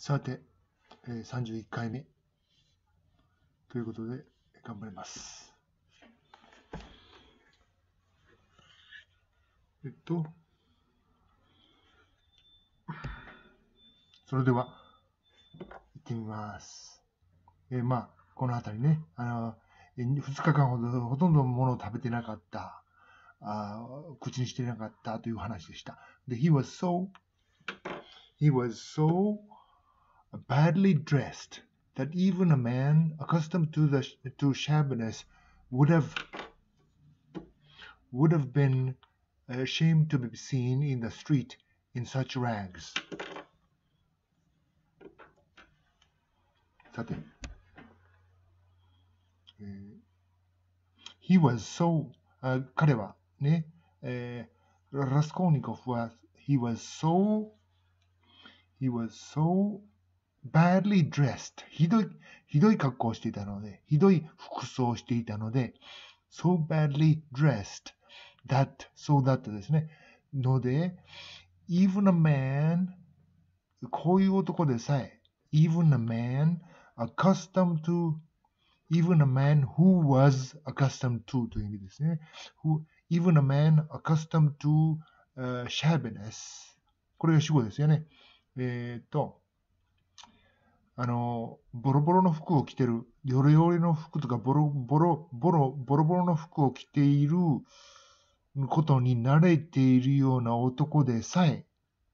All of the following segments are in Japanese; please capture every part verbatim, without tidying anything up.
さて、えー、さんじゅういっかいめということで頑張ります。えっと、それでは行ってみます。えー、まあ、この辺りね、あの、ふつかかんほどほとんどものを食べてなかった、あ口にしてなかったという話でした。で、he was so, he was so badly dressed that even a man accustomed to the to shabbiness would have would have been ashamed to be seen in the street in such rags. さて、えー、he was so、uh, 彼はね、えー、ラスコーニコフは he was so he was so badly dressed ひどいひどい格好をしていたので、ひどい服装をしていたので、so badly dressed that so that ですねので、even a man こういう男でさえ even a man accustomed to even a man who was accustomed to という意味ですね。Who, even a man accustomed to、uh, shabbiness これが主語ですよね。えー、っとあのボロボロの服を着てるヨレヨレの服とかボロボロボロボロボロの服を着ていることに慣れているような男でさえ、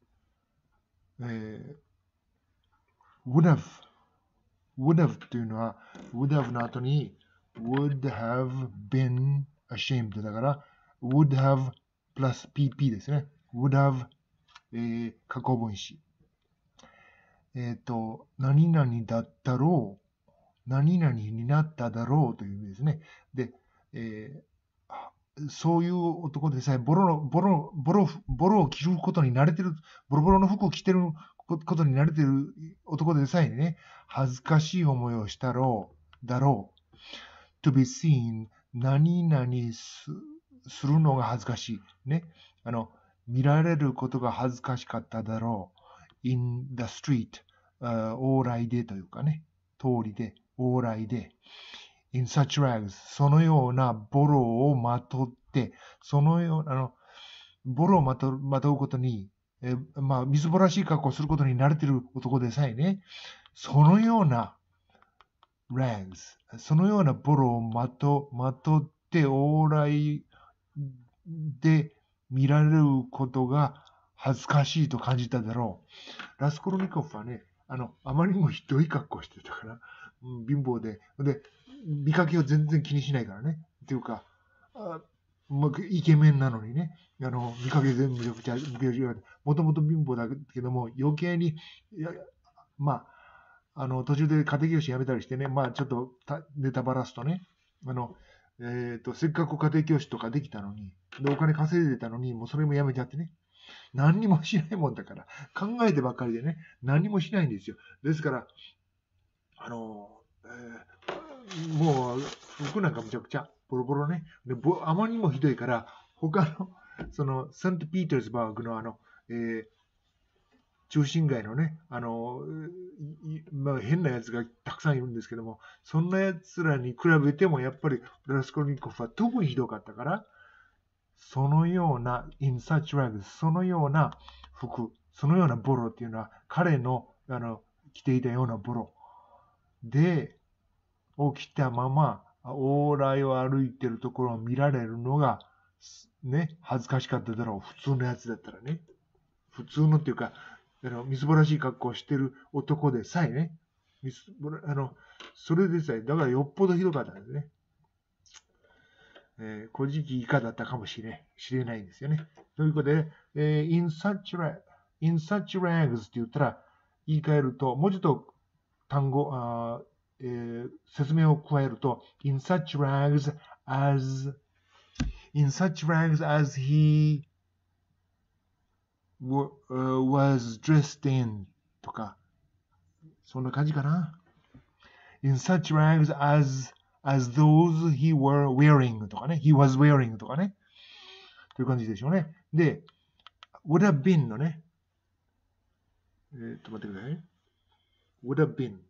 えー、would have would have というのは would have の後に would have been ashamed だから would have plus pp ですね would have、えー、過去分詞えっ、ー、と何々だったろう何々になっただろうという意味ですねで、えー、そういう男でさえボロのボロボロボロを着ることに慣れてるボロボロの服を着てることに慣れてる男でさえね恥ずかしい思いをしたろうだろう to be seen 何々 す, するのが恥ずかしいねあの見られることが恥ずかしかっただろう in the street、uh, 往来でというかね通りで往来で in such rags そのようなボロをまとってそのようなあのボロをまとまとうことにえまあ、みすぼらしい格好をすることに慣れている男でさえね、そのような rags、そのようなボロをまとまとって往来で見られることが恥ずかしいと感じただろう。ラスコロニコフはね、あの、あまりにもひどい格好をしてたから、うん、貧乏で、で、見かけを全然気にしないからね。っていうか、あまあ、イケメンなのにね、あの見かけ全部めちゃくちゃ、もともと貧乏だけども、余計に、いやまあ、あの途中で家庭教師辞めたりしてね、まあ、ちょっとネタばらすとね、あのえーと、せっかく家庭教師とかできたのに、でお金稼いでたのに、もうそれもやめちゃってね、何にもしないもんだから、考えてばっかりでね、何もしないんですよ。ですから、あの、えー、もう服なんかむちゃくちゃ。ボロボロね。でぼあまりにもひどいから、他の、その、サントピーターズバーグのあの、えー、中心街のね、あの、まあ、変なやつがたくさんいるんですけども、そんなやつらに比べても、やっぱりラスコルニコフは特にひどかったから、そのような、in such rags、そのような服、そのようなボロっていうのは、彼の、あの、着ていたようなボロで、を着たまま、往来を歩いてるところを見られるのが、ね、恥ずかしかっただろう。普通のやつだったらね。普通のっていうか、あのみすぼらしい格好をしてる男でさえね、みすぼらあのそれでさえ、だからよっぽどひどかったんですね。えー、古事記以下だったかもしれ知れないんですよね。ということで、えー、in such rags, in such rags って言ったら、言い換えると、もうちょっと単語、あえー、説明を加えると、in such rags as, in such rags as he was dressed in とか、そんな感じかな。in such rags as, as those he were wearing とかね、he was wearing とかね、という感じでしょうね。で、would have been のね、えー、っと待ってくださいね。 would have been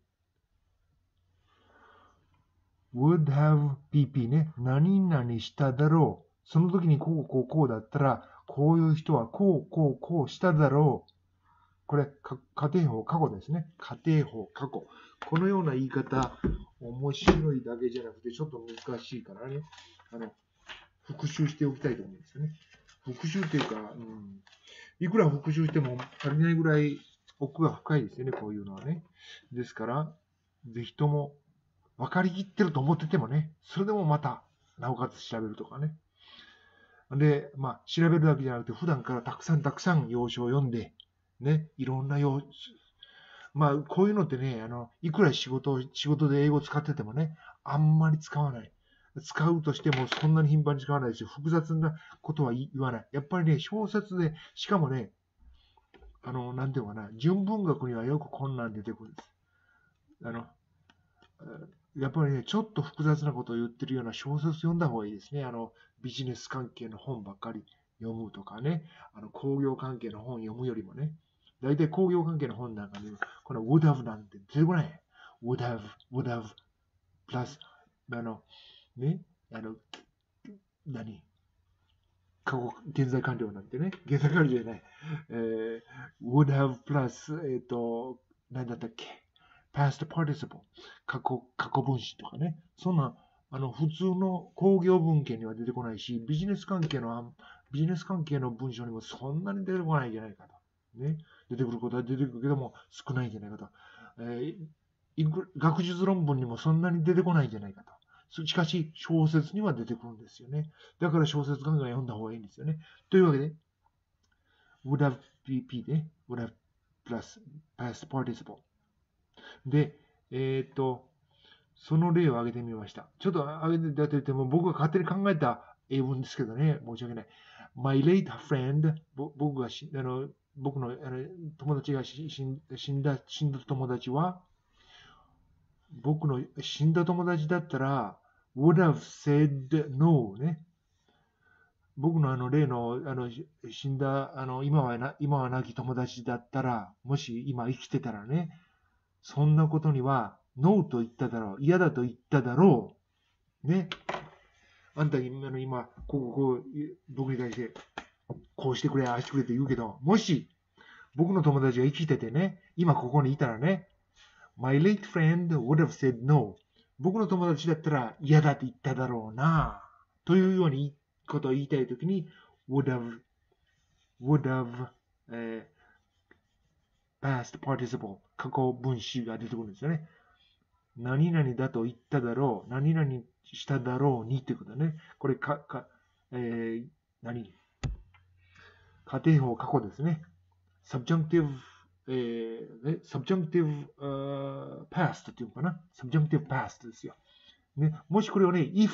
would have ピーピー ね。何々しただろう。その時にこうこうこうだったら、こういう人はこうこうこうしただろう。これ、仮定法過去ですね。仮定法過去。このような言い方、面白いだけじゃなくて、ちょっと難しいからね。あの、復習しておきたいと思うんですよね。復習っていうか、うん、いくら復習しても足りないぐらい奥が深いですよね、こういうのはね。ですから、ぜひとも分かりきってると思っててもね、それでもまた、なおかつ調べるとかね。で、まあ、調べるだけじゃなくて、普段からたくさんたくさん要所を読んで、ね、いろんな要、まあ、こういうのってね、あの、いくら仕事、仕事で英語を使っててもね、あんまり使わない。使うとしてもそんなに頻繁に使わないし、複雑なことは言わない。やっぱりね、小説で、しかもね、あの、なんていうのかな、純文学にはよくこんなん出てくるんです。あの、やっぱりね、ちょっと複雑なことを言ってるような小説読んだ方がいいですね。あの、ビジネス関係の本ばっかり読むとかね、あの、工業関係の本読むよりもね、大体工業関係の本なんかに、この would have なんて出てこない。would have, would have, plus、あの、ね、あの、何過去、現在完了なんてね、現在完了じゃない。えー、would have plus、えっ、ー、と、何だったっけ past participle、過去、過去分詞とかね。そんな、あの、普通の工業文献には出てこないし、ビジネス関係の、ビジネス関係の文章にもそんなに出てこないんじゃないかと。ね。出てくることは出てくるけども、少ないんじゃないかと。えー、学術論文にもそんなに出てこないんじゃないかと。しかし、小説には出てくるんですよね。だから小説ガンガン読んだ方がいいんですよね。というわけで、would have ピーピー で、would have plus past participle。で、えっ、ー、と、その例を挙げてみました。ちょっと挙げていただいても、僕が勝手に考えた英文ですけどね、申し訳ない。My late friend、僕がしあの僕のあの友達が死ん死んだ死んだ友達は、僕の死んだ友達だったら、would have said no ね。僕のあの例のあの死んだあの今はな今は亡き友達だったら、もし今生きてたらね、そんなことにはノーと言っただろう、嫌だと言っただろう。ね。あんたにあの今、こうこう僕に対してこうしてくれ、ああしてくれって言うけど、もし僕の友達が生きててね、今ここにいたらね、My late friend would have said no. 僕の友達だったら嫌だって言っただろうな。というようにことを言いたいときに would have, would have、えー、past participle 過去分詞が出てくるんですよね。何々だと言っただろう。何々しただろうにっていうことね。これか、か、えー、何仮定法過去ですね。subjunctive、えー、subjunctive、uh, past っていうのかな。subjunctive past ですよ。ね、もしこれをね、if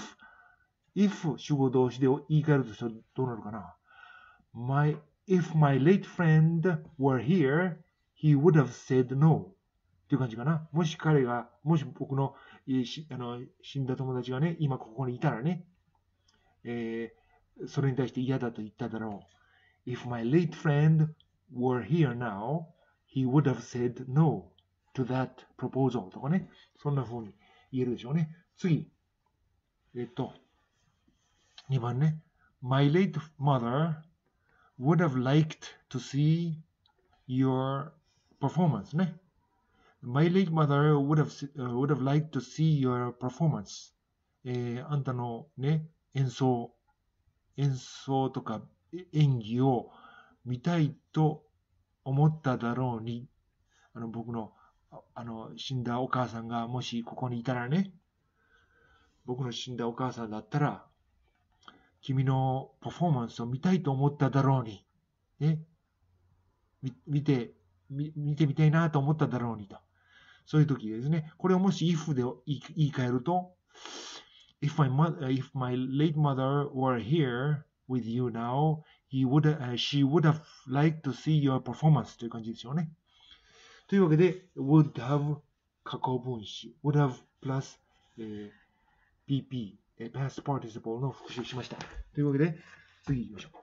if 主語動詞で言い換えるとしたらどうなるかな。My, if my late friend were here, he would have said no. っていう感じかな。もし彼が、もし僕のあの死んだ友達がね、今ここにいたらね、えー、それに対して嫌だと言っただろう。If my late friend were here now, he would have said no to that proposal とかね。そんな風に言えるでしょうね。次。えっと、にばんね。My late mother would have liked to see your performance ね。My late mother would have, uh, would have liked to see your performance、えー、あんたのね、演奏、演奏とか演技を見たいと思っただろうに、あの僕のあの死んだお母さんがもしここにいたらね、僕の死んだお母さんだったら、君のパフォーマンスを見たいと思っただろうに、ね、見て、見てみたいなと思っただろうにと。そういう時ですね。これをもし if で言い換えると、if my, mother, if my late mother were here with you now, he would, uh, she would have liked to see your performance という感じですよね。というわけで、would have 過去分詞、would have plus、えー、ピーピー、past participle の復習しました。というわけで、次行きましょ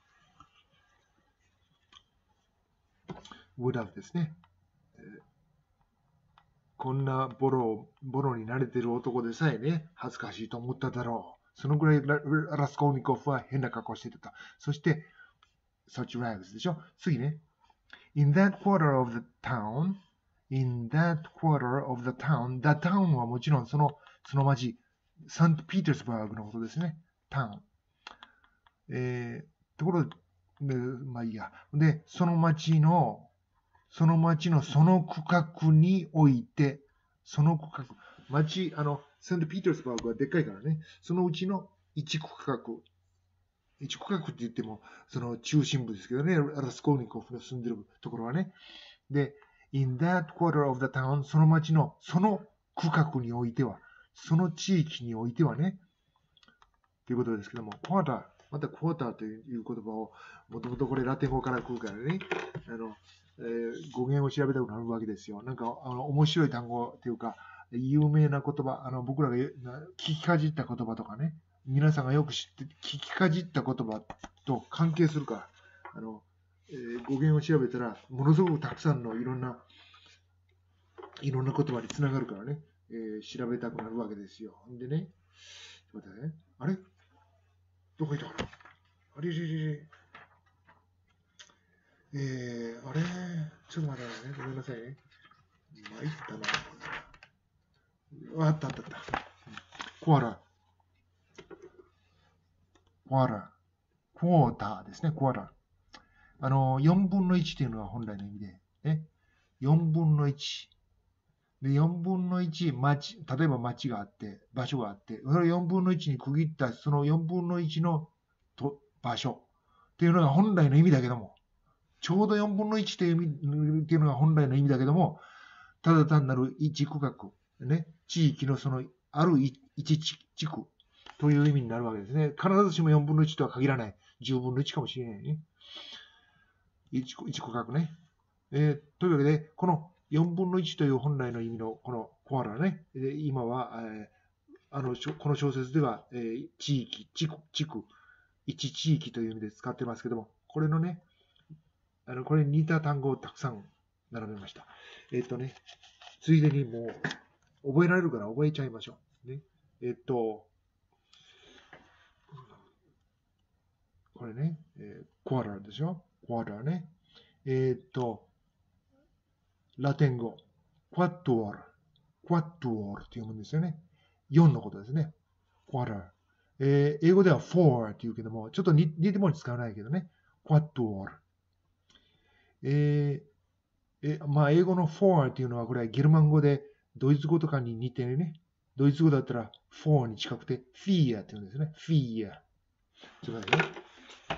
う。would have ですね。 こんなボロ、ボロに慣れてる男でさえね、恥ずかしいと思っただろう。そのぐらいララスコーニコフは変な格好してた。そして、such rags でしょ。次ね。In that quarter of the town, in that quarter of the town, the town はもちろんその、その町、サントピータースバーグのことですね。town。えー、ところで、でまあいいや。で、その町の、その町のその区画において、その区画、町、あの、サントピータースバーグはでっかいからね、そのうちの一区画、一区画って言っても、その中心部ですけどね、ラスコーニコフの住んでるところはね。で、in that quarter of the town、その町のその区画においては、その地域においてはね、ということですけども、クォーター、またクォーターという言葉を、もともとこれラテン語から来るからね、あの、えー、語源を調べたくなるわけですよ。なんか、あの、面白い単語というか、有名な言葉、あの、僕らが聞きかじった言葉とかね、皆さんがよく知って、聞きかじった言葉と関係するから、あの、えー、語源を調べたら、ものすごくたくさんのいろんな、いろんな言葉につながるからね、えー、調べたくなるわけですよ。でね、ちょっと待ってね、あれどこ行ったかなあれれれれ。えー、あれちょっと待ってね。ごめんなさいね。参ったな。あったあったあった。コアラ。コアラ。クォーターですね、コアラ。あの、よんぶんのいちというのは本来の意味で、ね。よんぶんのいち。で、よんぶんのいち、町、例えば町があって、場所があって、それをよんぶんのいちに区切った、そのよんぶんのいちのと場所っていうのが本来の意味だけども、ちょうどよんぶんのいちという意味っていうのが本来の意味だけども、ただ単なる一区画、ね、地域のそのある一地区という意味になるわけですね。必ずしもよんぶんのいちとは限らない。じゅうぶんのいちかもしれないね。一区画ね。えー、というわけで、このよんぶんのいちという本来の意味のこのコアラね、今は、えー、あのこの小説では、えー、地域、地区、地区、一地域という意味で使ってますけども、これのね、あのこれに似た単語をたくさん並べました。えっとね、ついでにもう覚えられるから覚えちゃいましょう。ね、えっと、これね、えー、コアラでしょコアラね。えっと、ラテン語、クワットォール、クワットォールって読むんですよね。よんのことですね。クワラ。えー、英語ではフォーって言うけども、ちょっと似てもに使わないけどね。クワットォール。えー、えまあ、英語のフォーっていうのは、これはゲルマン語でドイツ語とかに似てね。ドイツ語だったらフォーに近くて、フィーアって言うんですね。フィーア。ちょっと待ってね。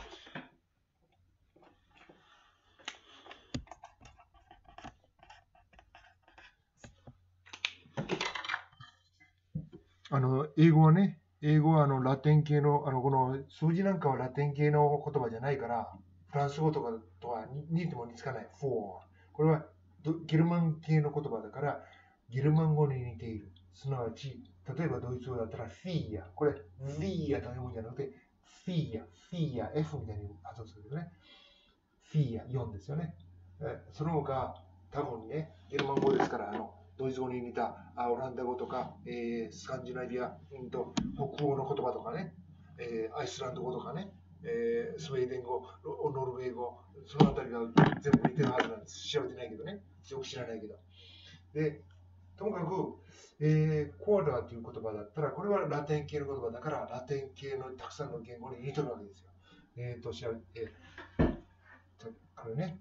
あの、英語はね、英語はあのラテン系の、あの、この数字なんかはラテン系の言葉じゃないから、フランス語とかとは似ても似つかない。フォー。これはゲルマン系の言葉だから、ゲルマン語に似ている。すなわち、例えばドイツ語だったらフィーア。これ、フィーアと読むんじゃなくて、フィーア、フィーア、F みたいに発音するけどね。フィーア、よんですよね。その他、多分にね、ゲルマン語ですから、あの、ドイツ語に似たオランダ語とか、えー、スカンジナビア、うんと、北欧の言葉とかね、えー、アイスランド語とかね、えー、スウェーデン語、ノルウェー語、そのあたりが全部似てるはずなんです。調べてないけどね。よく知らないけど。で、ともかく、えー、コアラという言葉だったら、これはラテン系の言葉だから、ラテン系のたくさんの言語に似てるわけですよ。えっ、ー、と、調べて、これね。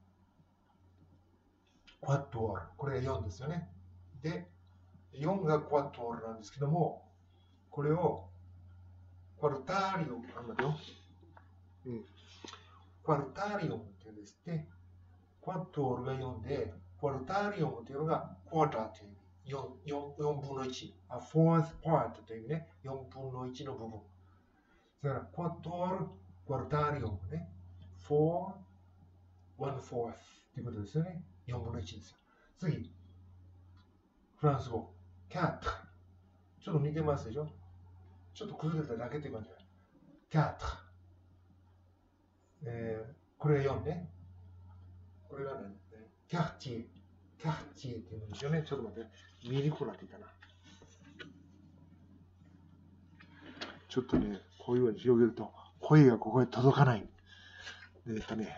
クワットウォール。これがよんですよね。で、よんがクワットウォールなんですけども、これを、クワルターリオム、あ、待てよ。うん。クワルターリオムって言うんですって。クワットウォールがよんで、クワルターリオムっていうのが、クワーターという意味。よん、よん、よんぶんのいち。あ、fourth part という意味ね。よんぶんのいちの部分。だから、クワットウォール、クワルターリオムね。four, one fourth ということですよね。よんぶんのいちですよ。次。フランス語。キャット。ちょっと似てますでしょちょっと崩れただけって感じ。キャット。えー、これがよんね。これがね、キャッティキャッチーって言うんですよね。ちょっと待って。見にくくなっていたな。ちょっとね、こういうふうに広げると、声がここへ届かない。えっとね、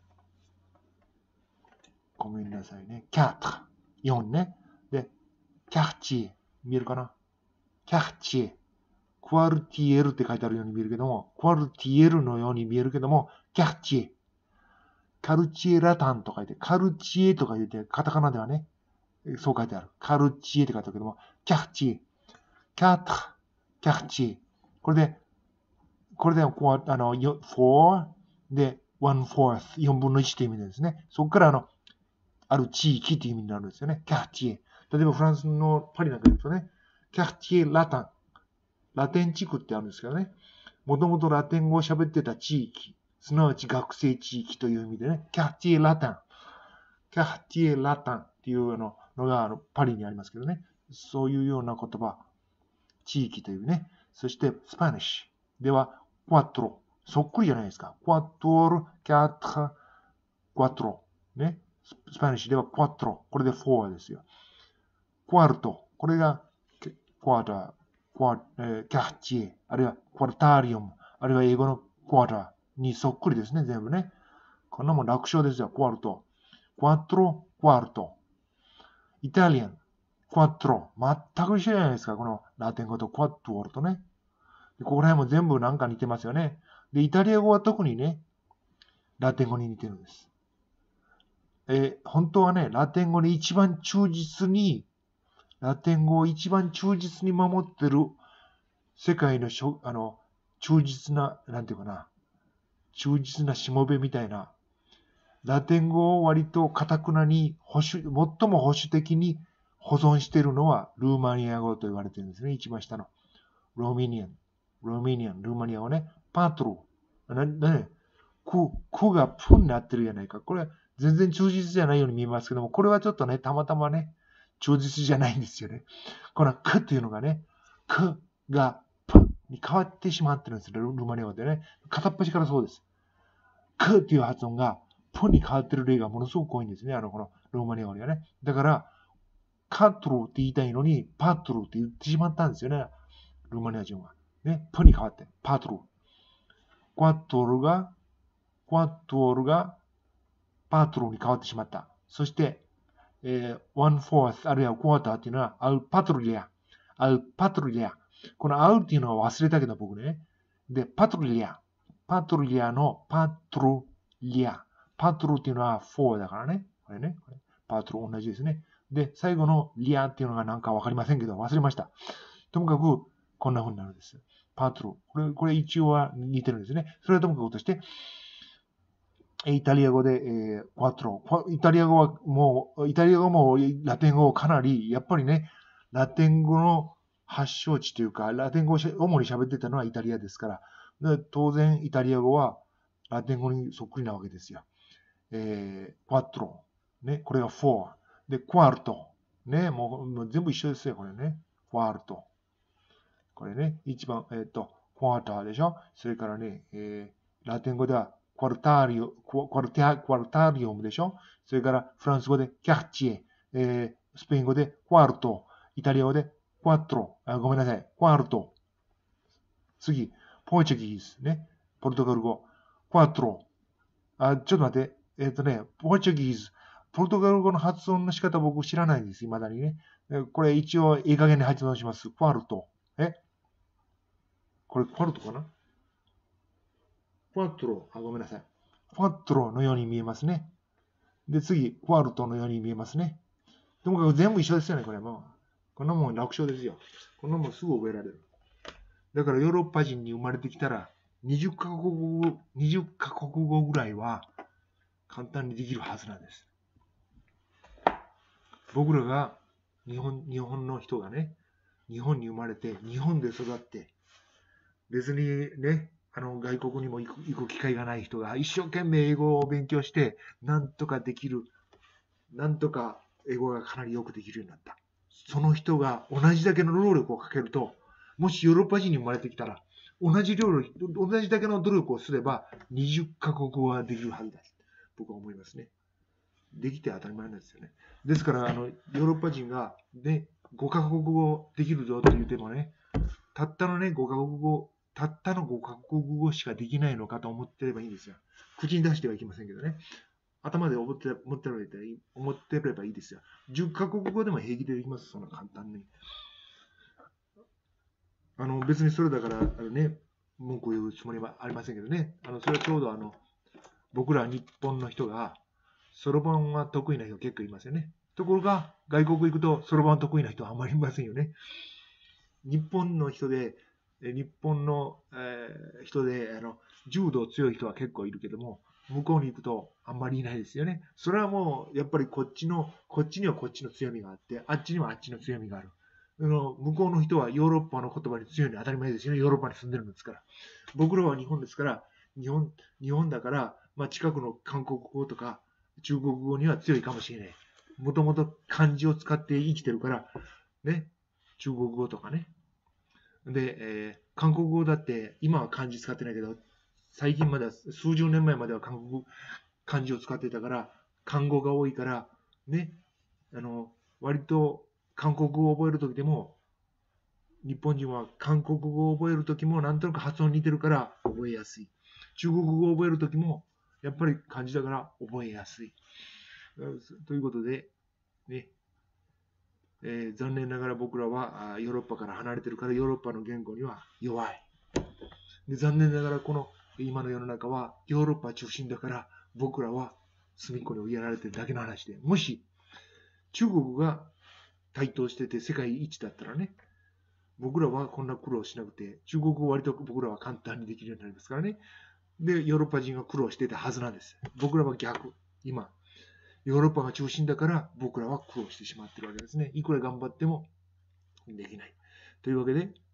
ごめんなさいね。キャット。よんね。で、キャッチー。見えるかな？キャッチー。クワルティエルって書いてあるように見えるけども、クワルティエルのように見えるけども、キャッチー。カルチエラタンと書いて、カルチエとか言って、カタカナではね、そう書いてある。カルチエって書いてあるけども、キャッチー。キャット。キャッチー。これで、これで、こう、あの、よんで、one fourth、よんぶんのいちという意味なんですね。そこから、あの、ある地域という意味になるんですよね。キャッチエ。例えばフランスのパリなんか言うとね、キャッチエラタン。ラテン地区ってあるんですけどね。もともとラテン語を喋ってた地域。すなわち学生地域という意味でね、キャッチエラタン。キャッチエラタンっていうのがあのパリにありますけどね。そういうような言葉。地域というね。そして、スパニッシュでは、クワトロ。そっくりじゃないですか。クワトロ、キャトラ、クワトロ。ね。スパニッシュではクワトロ。これでフォーですよ。クワルト。これがクワター、クワ、えー、キャッチエ、あるいはクワタリウム、あるいは英語のクワタにそっくりですね、全部ね。こんなもん楽勝ですよ、クワルト。クワトロ、クワルト。イタリアン、クワトロ。全く一緒じゃないですか、このラテン語とクワトロとね。ここら辺も全部なんか似てますよね。で、イタリア語は特にね、ラテン語に似てるんです。えー、本当はね、ラテン語に一番忠実に、ラテン語を一番忠実に守ってる世界のしょ、あの、忠実な、なんていうかな、忠実なしもべみたいな、ラテン語を割と堅くなに保守、最も保守的に保存しているのはルーマニア語と言われてるんですね。一番下の。ロミニアン。ロミニアン、ルーマニア語ね。パトロ。な、なね、く、くがプになってるじゃないか。これ全然忠実じゃないように見えますけども、これはちょっとね、たまたまね、忠実じゃないんですよね。このくっていうのがね、くがプに変わってしまってるんですよ。ルーマニア語でね。片っ端からそうです。くっていう発音がプに変わってる例がものすごく多いんですね。あの、このローマニア語にはね。だから、カトロって言いたいのに、パトロって言ってしまったんですよね。ルーマニア人は。ね。プに変わって、パトロ。クワトロが、クワトロがパトロに変わってしまった。そして、えー、one fourth あるいはクォーターっていうのはアルパトルリア。アルパトルリア。このアルっていうのは忘れたけど僕ね。で、パトルリア。パトルリアのパトルリア。パトルっていうのはフォーだからね。これね。これパトル同じですね。で、最後のリアっていうのがなんかわかりませんけど忘れました。ともかくこんな風になるんです。パトル。これ、これ一応は似てるんですね。それはともかくとして、イタリア語で、えー、クワトロ。イタリア語はもう、イタリア語もラテン語かなり、やっぱりね、ラテン語の発祥地というか、ラテン語を主に喋ってたのはイタリアですから、で当然イタリア語はラテン語にそっくりなわけですよ。えー、クワトロ。ね、これがフォー。で、クワルト。ね、もうもう全部一緒ですよ、これね。クワルト。これね、一番、えっ、ー、と、クワーターでしょ。それからね、えー、ラテン語では、クワルターリオ、クワルタクワルタリオムでしょ。それからフランス語でキャッチエ、えー、スペイン語でクワルト、イタリア語でクワトロ、あごめんなさい、クワルト。次、ポルチギーズ、ね、ポルトガル語、クワトロ。あ、ちょっと待って、えっ、ー、とね、ポルチギーズ、ポルトガル語の発音の仕方僕知らないんです、未だにね。これ一応いい加減に発音します。クワルト。えこれクワルトかなクワトロ、あ、ごめんなさい。クワトロのように見えますね。で、次、クワルトのように見えますね。ともかく全部一緒ですよね、これも。こんなもん楽勝ですよ。こんなもんすぐ覚えられる。だからヨーロッパ人に生まれてきたら、にじゅっカ国語、にじゅっカ国語ぐらいは簡単にできるはずなんです。僕らが日本、日本の人がね、日本に生まれて、日本で育って、別にね、あの外国にも行く、行く機会がない人が一生懸命英語を勉強して、なんとかできる、なんとか英語がかなりよくできるようになった。その人が同じだけの労力をかけると、もしヨーロッパ人に生まれてきたら、同じ労力、同じだけの努力をすれば、にじゅっカ国語はできるはずだ。僕は思いますね。 できて当たり前なんですよね。ですから、あのヨーロッパ人が、ね、ごカ国語できるぞって言ってもね、たったのね、ごカ国語、たったのごカ国語しかできないのかと思ってればいいんですよ。口に出してはいけませんけどね。頭で思って思ってればいい思ってればいいですよ。じゅっカ国語でも平気でできます、そんな簡単に。あの別にそれだから、あのね、文句を言うつもりはありませんけどね。あのそれはちょうどあの僕ら日本の人が、そろばんは得意な人結構いますよね。ところが、外国行くと、そろばん得意な人はあまりいませんよね。日本の人で、日本の、えー、人であの柔道強い人は結構いるけども、向こうに行くとあんまりいないですよね。それはもう、やっぱりこっちの、こっちにはこっちの強みがあって、あっちにはあっちの強みがある。あの向こうの人はヨーロッパの言葉に強いのは当たり前ですよね。ヨーロッパに住んでるんですから。僕らは日本ですから、日本、日本だから、まあ、近くの韓国語とか中国語には強いかもしれない。もともと漢字を使って生きてるから、ね、中国語とかね。で、えー、韓国語だって今は漢字使ってないけど、最近までは数十年前までは韓国漢字を使ってたから、漢語が多いから、ね、あの、割と韓国語を覚えるときでも、日本人は韓国語を覚えるときもなんとなく発音似てるから覚えやすい。中国語を覚えるときもやっぱり漢字だから覚えやすい。ということで、ね、えー、残念ながら僕らはヨーロッパから離れてるからヨーロッパの言語には弱い。で、残念ながらこの今の世の中はヨーロッパ中心だから僕らは隅っこに追いやられてるだけの話で、もし中国が台頭してて世界一だったらね、僕らはこんな苦労しなくて、中国語割と僕らは簡単にできるようになりますからね。で、ヨーロッパ人が苦労してたはずなんです。僕らは逆。今、ヨーロッパが中心だから僕らは苦労してしまってるわけですね。いくら頑張ってもできない。というわけで、